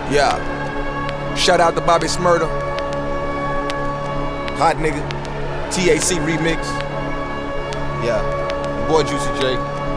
Yeah. Shout out to Bobby Smurder. Hot nigga. TAC remix. Yeah. Boy Juicy J.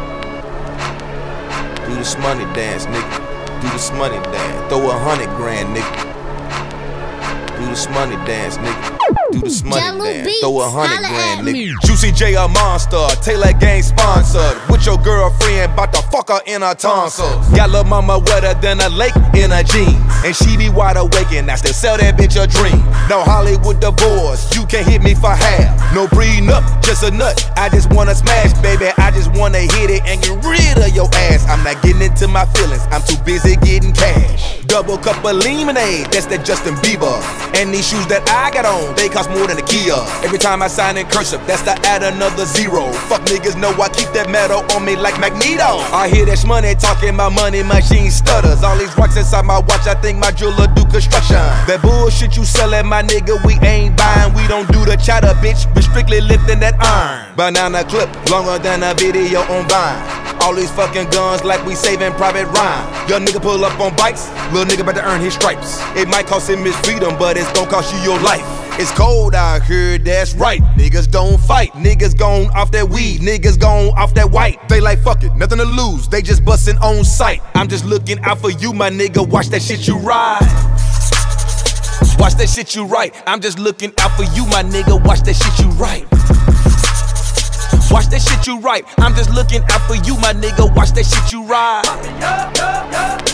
Do this money dance, nigga. Do this money dance. Throw 100 grand, nigga. Do this money dance, nigga. Do this money dance. Throw 100 grand, nigga. Juicy J a monster. Taylor Gang sponsored. With your girlfriend, bout to fuck her in her tonsils. Got lil' mama wetter than a lake in her jeans. And she be wide awake and I still sell that bitch a dream. No Hollywood divorce, you can't hit me for half. No breeding up, just a nut. I just wanna smash, baby. I just wanna hit it and get rid of your ass. I'm not getting into my feelings, I'm too busy getting cash. Double cup of lemonade, that's that Justin Bieber. And these shoes that I got on, they cost more than a Kia. Every time I sign in cursive, that's to add another zero. Fuck niggas know I keep that metal on me like Magneto. I hear that money talking, my money machine stutters. All these rocks inside my watch, I think my jeweler do construction. That bullshit you sellin', my nigga, we ain't buying. We don't do the chatter, bitch, we strictly lifting that iron. Banana clip, longer than a video on Vine. All these fucking guns like we saving Private Ryan. Young nigga pull up on bikes, little nigga about to earn his stripes. It might cost him his freedom, but it's gon' cost you your life. It's cold out here, that's right. Niggas don't fight, niggas gone off that weed, niggas gone off that white. They like fuck it, nothing to lose, they just bustin' on sight. I'm just looking out for you, my nigga, watch that shit you ride. Watch that shit you right. I'm just looking out for you, my nigga, watch that shit you right. Watch that shit you right. I'm just looking out for you, my nigga. Watch that shit you ride.